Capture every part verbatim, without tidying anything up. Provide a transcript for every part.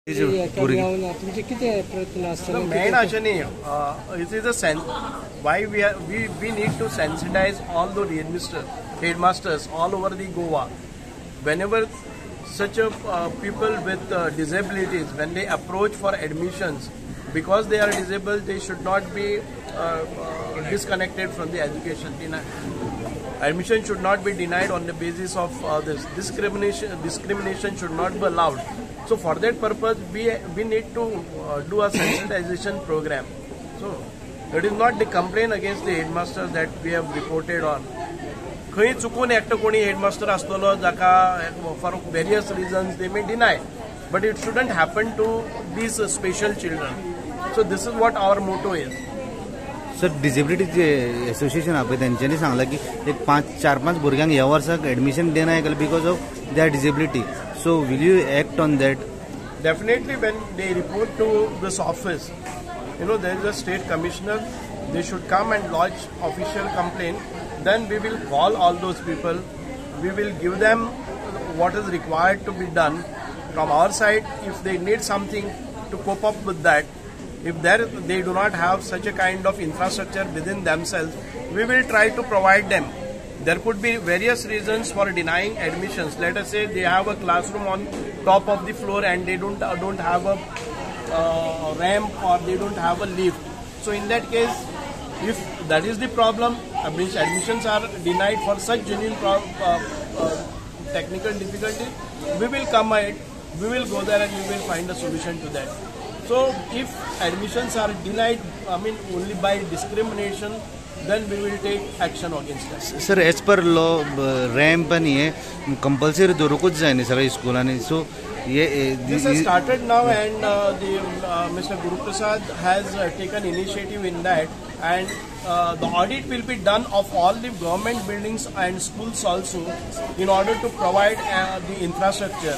तुमचे किती प्रयत्न असतात? मेन अशें न्ही, it is a sense why we are we we need to sensitize all the headmaster headmasters all over the Goa. Whenever such a uh, people with uh, disabilities, when they approach for admissions, because they are disabled, they should not be uh, uh, disconnected from the education. Admission should not be denied on the basis of uh, this discrimination. Discrimination should not be allowed. So for that purpose, we we need to uh, do a sensitization program. So it is not the complaint against the headmasters that we have reported on. खंय चुकून एकटो कोणी headmaster आसतलो जाका for various reasons they may deny, but it shouldn't happen to these special children. So this is what our motto is. Sir, disability association हा पळय तेंच्यांनी सांगला की एक पांच चार पांच भुरग्यांक ह्या वर्साक एडमिशन देनाय केलें because of their disability. So will you act on that? Definitely when they report to this office, you know, there is a state commissioner, they should come and lodge official complaint. Then we will call all those people, we will give them what is required to be done from our side. If they need something to cope up with that, if there they do not have such a kind of infrastructure within themselves, we will try to provide them. There could be various reasons for denying admissions. Let us say they have a classroom on top of the floor and they don't uh, don't have a uh, ramp, or they don't have a lift. So in that case, if that is the problem, admissions are denied for such genuine pro uh, uh, technical difficulty, we will come ahead, we will go there and we will find a solution to that. So if admissions are denied, I mean only by discrimination, then we will take action against that. Sir, as per law, ramp and ये compulsory दौरुकुच जाय न्ही सगळ्या स्कूलांनी. So this has started now, and uh, the uh, Mister Guru Prasad has uh, taken initiative in that, and uh, the audit will be done of all the government buildings and schools also, in order to provide uh, the infrastructure.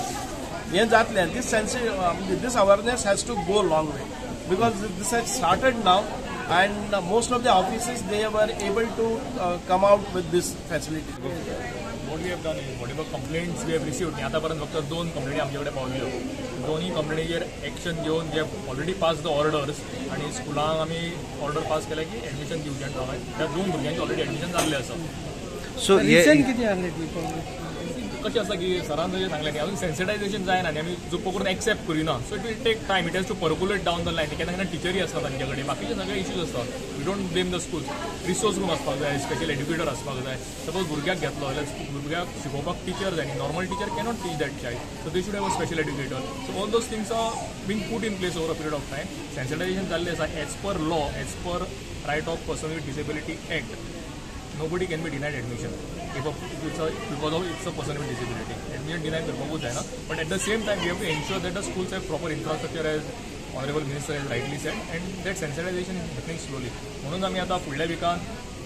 This sense, uh, this awareness has to go a long way, because this has started now, and uh, most of the offices, they were able to uh, come out with this facility. What we have done is whatever complaints we have received, आतापर्यंत फक्त दोन कंप्लेंटी आमच्याकडे पावल्यो. दोन्ही कंप्लेंटीचेर action घेवन we have already pass the orders, आणि स्कुलांक आमी ऑर्डर पास केल्या की एडमिशन दिवचें प्रमाणे त्या दोन भुरग्यांचे ऑलरेडी एडमिशन जाल्लें आसा. सो रिजन कितें आहलें? कशें आसा की सरान जशें सांगलें की अजून सेन्सिटायझेशन जायना आनी आमी जो करून एक्सेप्ट करिना. So it will take time, it has to percolate down the line. केन्ना केन्ना टिचरी आसता तांचे कडेन, बाकीचे सगळे इश्यूज आसता. We don't blame the schools. Resource room आसपाक जाय, स्पेशल एड्युकेटर आसपाक जाय. सपोज भुरग्याक घेतलो जाल्यार भुरग्याक शिकोवपाक टीचर जाय न्ही. Normal teacher cannot teach that child, so they should have a special educator. So all those things are been put in place over a period of time. Sensitization जाल्लें आसा as per law, as per right of person with disability act. Nobody can be denied admission if a, it's a, because of it's a person with disability. Admission denied करपाकूच जायना. But at the same time, we have to ensure that the schools have proper infrastructure, as Honorable Minister has rightly said, and that sensitization is happening slowly. म्हणून आमी आता फुडल्या विकान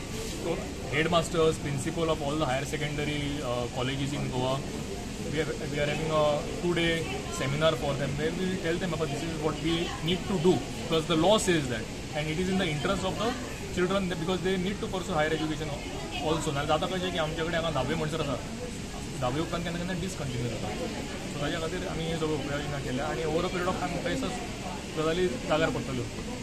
headmasters, principal of all the higher secondary uh, colleges in Goa, we are we are having a two-day seminar for them where we will tell them about this is what we need to do, because the law says that, and it is in the interest of the children, because they need to pursue higher education also. ना जाता कशें की आमचे कडेन हांगा धावे म्हणसर आसा, धावे उपरांत केन्ना केन्ना डिसकंटिन्यू जाता. सो ताच्या खातीर आमी हे सगळ्यो उपाय योजना केल्या, आनी over a period of time म्हाका दिसता गजाली जाग्यार पडटल्यो.